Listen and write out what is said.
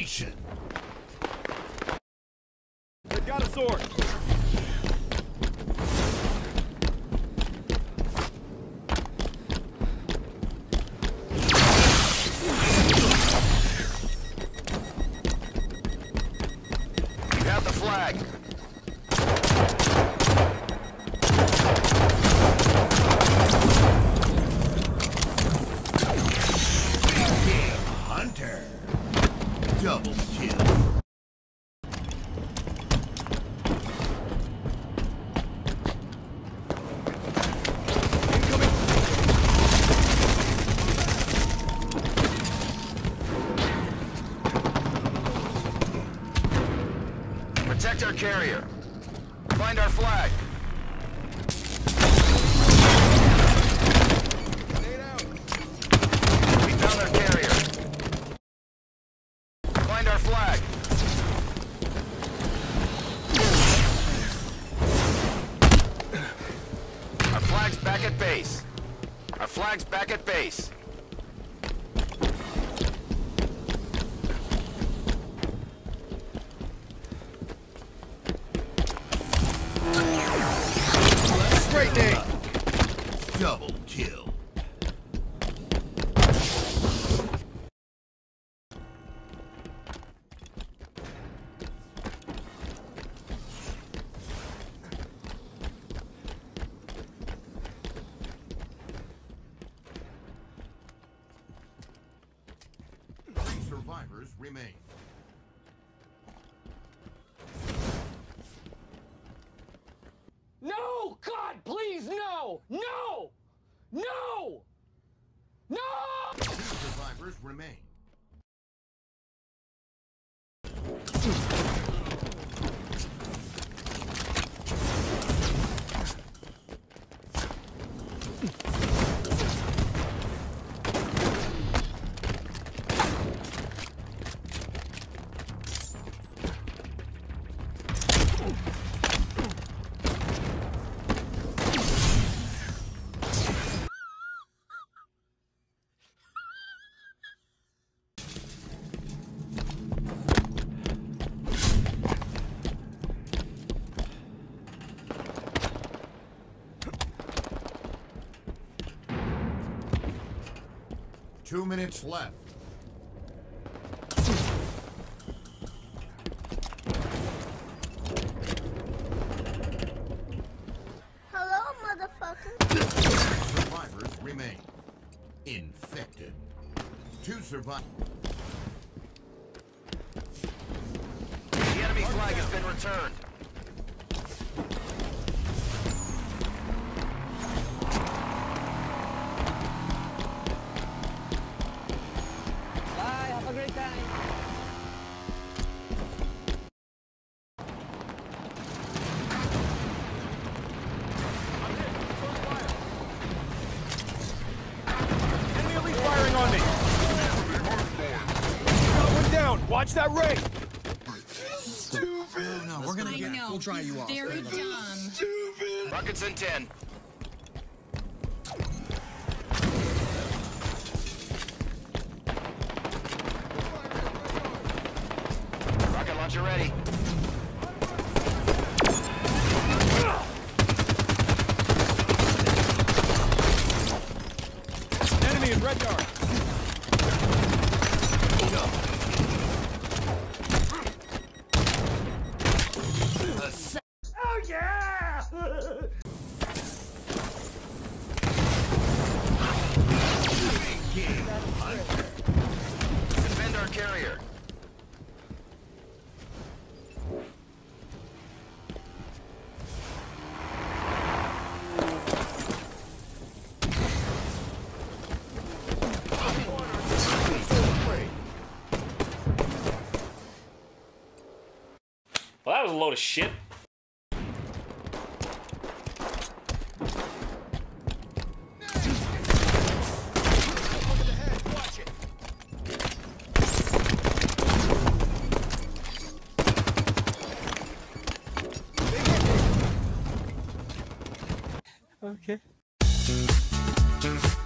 Domination. They've got a sword. You have the flag. Hunter. Double kill. Protect our carrier. Find our flag. We found our carrier. Find our flag. Our flag's back at base. Our flag's back at base. Great name. Double kill. Three survivors remain. No! God, please, no! No! No! No! Two survivors remain. Two minutes left. Hello, motherfucker. Survivors remain. Infected. Two survivors. The enemy flag has been returned. Bye, have a great time. Enemy elite firing on me. Got one down. Watch that ray. Stupid. No, we're gonna I know. We'll try you off. Very dumb. Stupid. Rockets in 10. Rocket launcher ready. Enemy in red yard. Oh yeah! Defend our carrier. Well, that was a load of shit. Okay.